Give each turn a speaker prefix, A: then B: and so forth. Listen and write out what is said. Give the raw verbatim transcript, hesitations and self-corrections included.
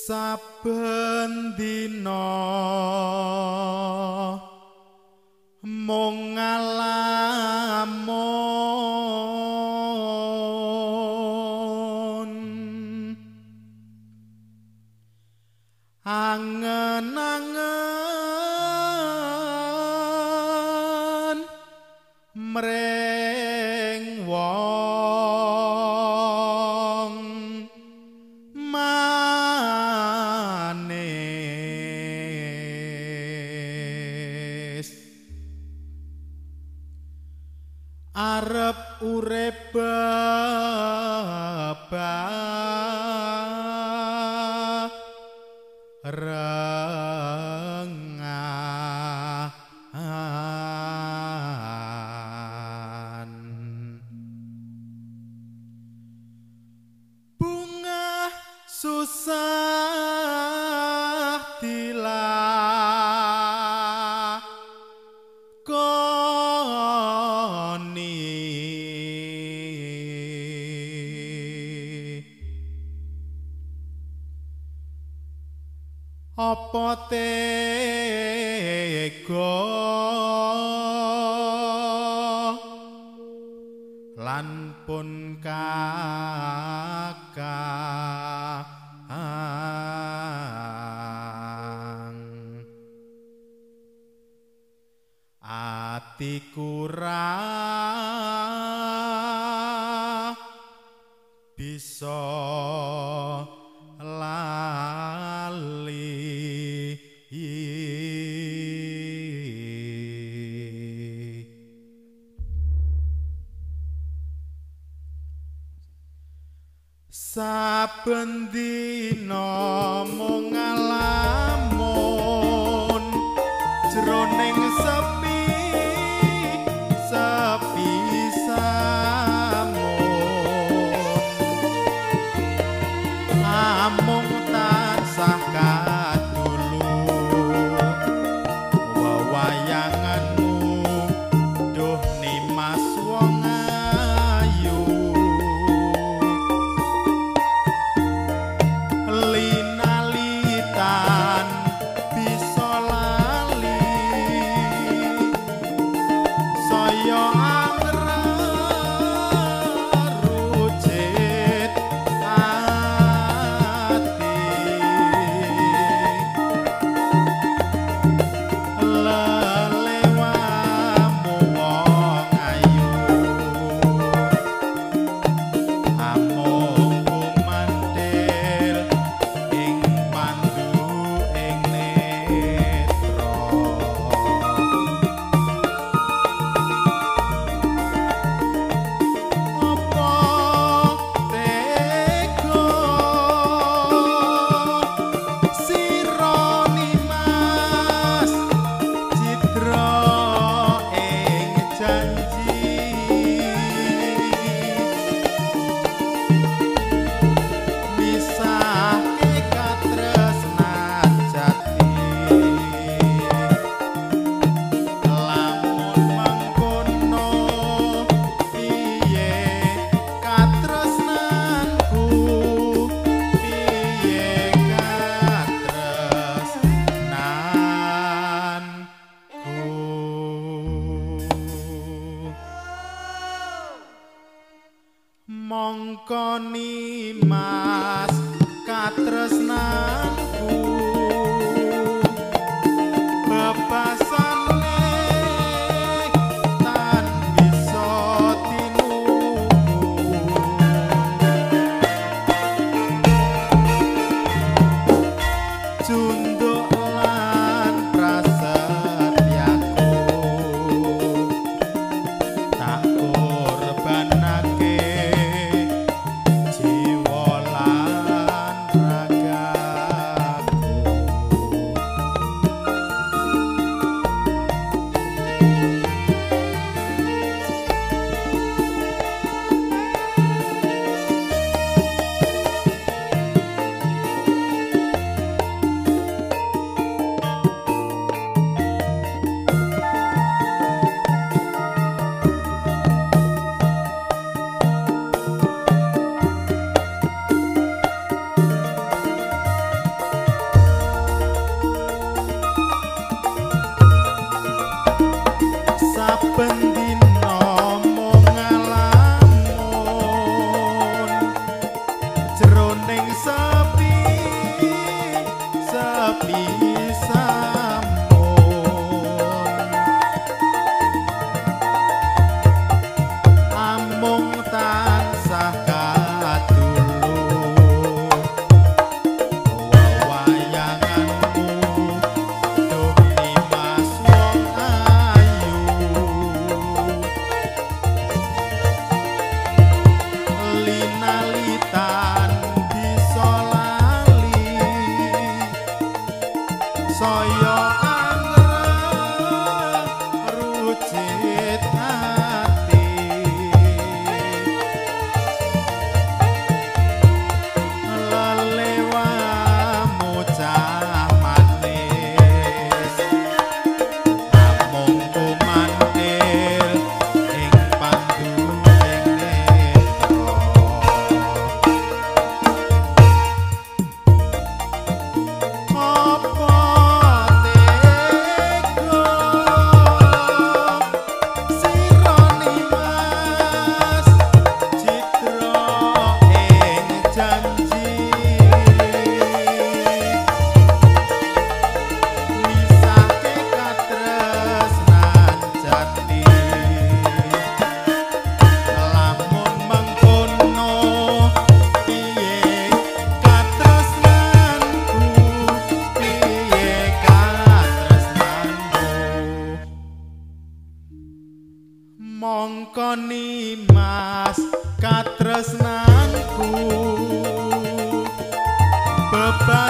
A: saben dina mung ngalamun angen-angen mring wong manis arep urip bebarengan bunga susah dilakoni apa tega lan pun kakang atiku ra bisa lali saben dina mung ngalamun jroning sepi sepi samun amung tansah kadulu wewayanganmu duh nimas wong ayu linalitan bisa lali saya angrucit ati lelewamu wong ayu amung kumantil ing pandu ing netra apa tega sira nimas citra ing janji misahke katresnan jati lamun mangkono piye katresnanku piye katresnanku mongko nimas katresnanku bebasane tan bisa tinuku junduk lan prasetyaku tak korbanake jiwa lan ragaku mongko nimas katresnanku beban